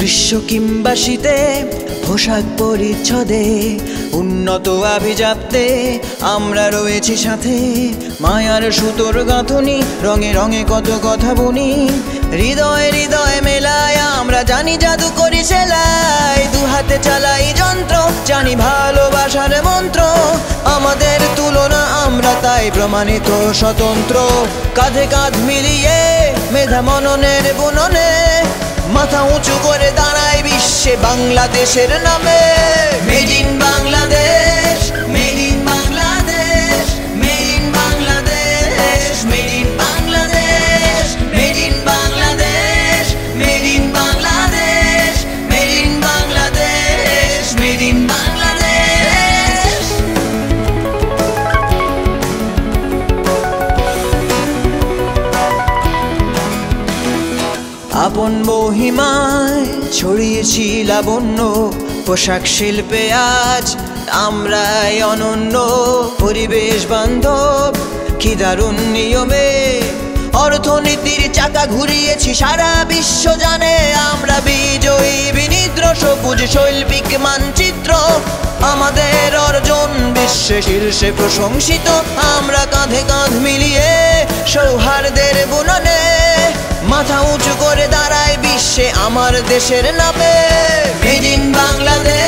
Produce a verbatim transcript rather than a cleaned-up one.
গ্রীষ্ম কিংবা শীতে পোশাক পরিচ্ছদে উন্নত আভিজাত্যে আমরা রয়েছি সাথে। মায়ার সুতোর গাঁথনি রঙে রঙে কত কথা বুনি, হৃদয় হৃদয় মেলায় আমরা জানি জাদু করি সেলাই। দু হাতে চালাই যন্ত্র জানি ভালোবাসার মন্ত্র, আমাদের তুলনা আমরা তাই প্রমাণিত স্বতন্ত্র। কাঁধে কাঁধ মিলিয়ে মেধা মননের বুননে মাথা উঁচু করে দাঁড়ায় বিশ্বে বাংলাদেশের নামে। Made in Bangladesh, made in Bangladesh, made in Bangladesh, made in Bangladesh, made in Bangladesh, made in Bangladesh, made in Bangladesh, made in Bangladesh. আপন মহিমায় ছড়িয়েছি লাবণ্য, পোশাক শিল্পে আজ আমরাই অনন্য। পরিবেশ বান্ধব কি দারুণ নিয়মে অর্থনীতির চাকা ঘুরিয়েছি সারা বিশ্ব জানে। আমরা বিজয়ী বিনিদ্র সবুজ শৈল্পিক মানচিত্র, আমাদের অর্জন বিশ্বে শীর্ষে প্রশংসিত। আমরা কাঁধে কাঁধ মিলিয়ে সৌহার্দের বুননে মাথা উঁচু করে দাঁড়ায় বিশ্বে আমার দেশের নামে। Made in Bangladesh.